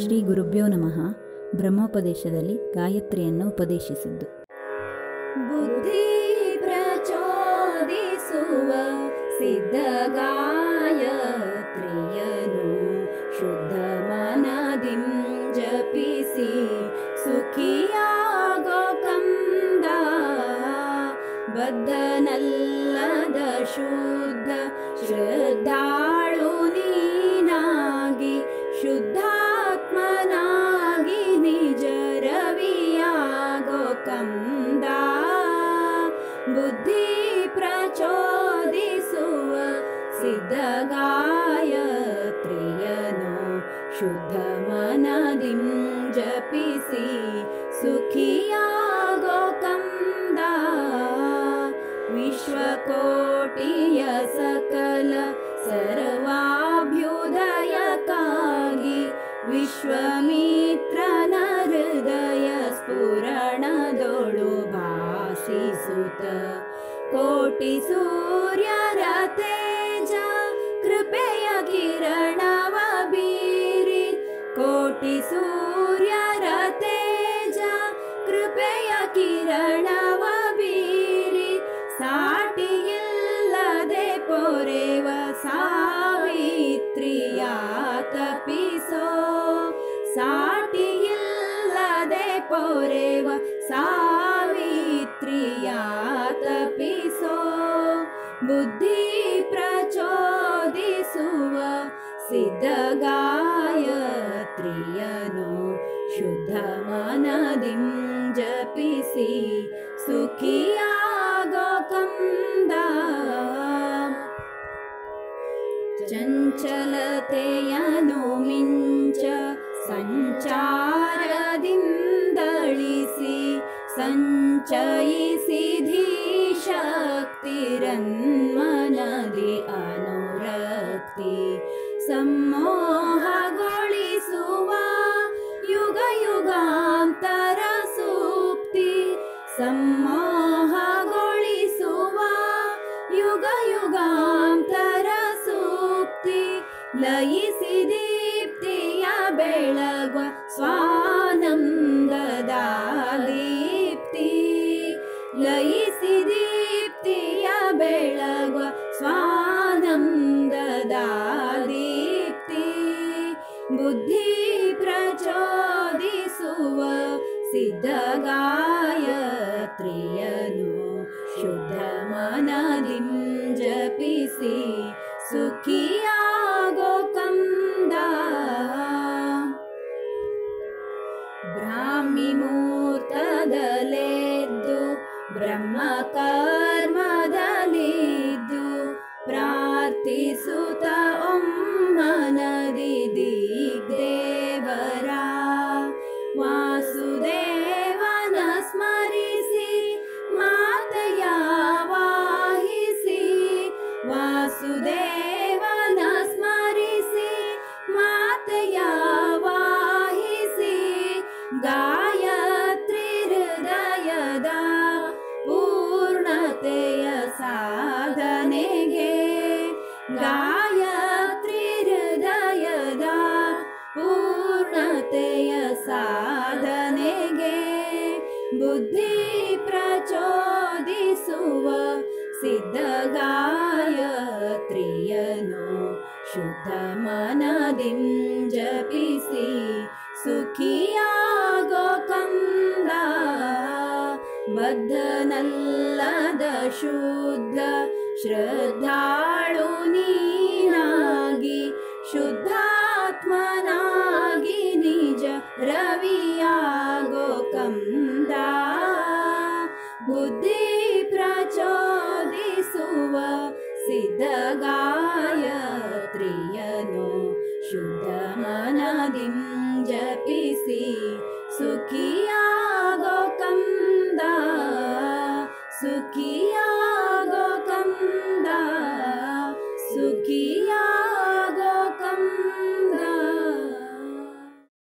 ಶ್ರೀ ಗುರುಭ್ಯೋ ನಮಃ. ಬ್ರಹ್ಮೋಪದೇಶದಲ್ಲಿ ಗಾಯತ್ರಿಯನ್ನು ಉಪದೇಶಿಸಿದ್ದು. ಬುದ್ಧಿ ಪ್ರಚೋದಿಸುವ ಸಿದ್ಧ ಗಾಯತ್ರಿಯನು ಶುದ್ಧ ಮನದಿಂ ಜಪಿಸಿ ಸುಖಿಯಾಗೋ ಕಂದ. ಬದ್ಧನಲ್ಲದ ಶುದ್ಧ ಶ್ರದ್ಧಾಳು ನೀನಾಗಿ ಶುದ್ಧಾತ್ಮನಾಗಿ ನಿಜ ರವಿಯಾಗೋ ಕಂದ. ಬುದ್ಧಿ ಪ್ರಚೋದಿಸುವ ಸಿದ್ಧ ಗಾಯತ್ರಿಯನು ಶುದ್ಧ ಮನದಿಂ ಜಪಿಸಿ ಸುಖಿಯಾಗೋ ಕಂದ. ವಿಶ್ವಕೋಟಿಯ ಸಕಲ ಸರ್ವಾಭ್ಯುದಯಕ್ಕಾಗಿ ವಿಶ್ವಮಿತ್ರನ ಹೃದಯ ಸ್ಫುರಣದೊಳು ಭಾಸಿಸುತ್ತ ಕೋಟಿ ಸೂರ್ಯರ ತೇಜ ಕೃಪೆಯ ಕಿರಣವ ಬೀರಿ. ಕೋಟಿ ಸೂರ್ಯರ ತೇಜ ಕೃಪೆಯ ಕಿರಣವ ಬೀರಿ. ಸಾಟಿಯಿಲ್ಲದೆ ಪೊರೆವ ಸಾವಿತ್ರಿಯ ತಪಿಸೋ. ಸಾಟಿಯಿಲ್ಲದೆ ಪೊರೆವ ಸಾವಿತ್ರಿಯ ತಪಿಸೋ. ಬುದ್ಧಿ ಪ್ರಚೋದಿಸುವ ಸಿದ್ಧ ಗಾಯತ್ರಿಯನು ಶುದ್ಧ ಮನದಿಂ ಜಪಿಸಿ ಸುಖಿಯಾಗೋ ಕಂದ. ಚಂಚಲತೆಯನು ಮಿಂಚ ಸಂಚಾರದಿಂದಳಿಸಿ ಸಂಚಯಿಸಿ ಧೀಶಕ್ತಿರನ್ಮನದಿ ಅನುರಕ್ತಿ ಸಮ್ಮೋಹಗೊಳಿಸುವ ಯುಗ ಯುಗಾಂತರ ಸೂಕ್ತಿ. ಸಮ್ಮೋಹಗೊಳಿಸುವ ಯುಗ ಯುಗಾಂತರ ಸೂಕ್ತಿ. ಲಯಿಸಿ ದೀಪ್ತಿಯ ಬೆಳಗುವ ಸ್ವಾನಂದದ ದೀಪ್ತಿ. ಲಯಿಸಿ ದೀಪ್ತಿಯ ಬೆಳಗುವ ಸ್ವಾನಂದದ ದೀಪ್ತಿ. ಬುದ್ಧಿ ಪ್ರಚೋದಿಸುವ ಸಿದ್ಧ ಗಾಯತ್ರಿಯನು ಶುದ್ಧ ಮನದಿಂ ಜಪಿಸಿ ಸುಖಿಯಾಗೋ ಕಂದ. ಬ್ರಾಹ್ಮಿ ಮುಹೂರ್ತದಲ್ಲೆದ್ದು ಬ್ರಹ್ಮ ಕರ್ಮದಲ್ಲಿದ್ದು ಪ್ರಾರ್ಥಿಸುತ್ತ ಒಮ್ಮನದಿ ದಿಗ್ದೇವರ ವಾಸುದೇವನ ಸ್ಮರಿಸಿ ಮಾತೆಯ ವಾಹಿಸಿ. ವಾಸುದೇವನ ಸ್ಮರಿಸಿ ಮಾತೆಯ ವಾಹಿಸಿ. ಗಾಯತ್ರಿ ಹೃದಯದ ಪೂರ್ಣತೆಯ ಸಾಧನೆಗೆ. ಗಾಯತ್ರಿ ಹೃದಯದ ಪೂರ್ಣತೆಯ ಸಾಧನೆಗೆ. ಬುದ್ಧಿ ಪ್ರಚೋದಿಸುವ ಸಿದ್ಧ ಗಾಯತ್ರಿಯನು ಶುದ್ಧ ಮನದಿಂ ಜಪಿಸಿ ಸುಖಿಯಾಗೋ ಕಂದ. ಬದ್ಧನಲ್ಲದ ಶುದ್ಧ ಶ್ರದ್ಧಾಳು ನೀನಾಗಿ ಶುದ್ಧಾತ್ಮನಾಗಿ ನಿಜ ರವಿಯಾಗೋ ಕಂದ. ಬುದ್ಧಿ ಪ್ರಚೋದಿಸುವ ಸಿದ್ಧ ಗಾಯತ್ರಿಯನು ಶುದ್ಧ ಮನದಿಂ ಜಪಿಸಿ ಸುಖಿಯ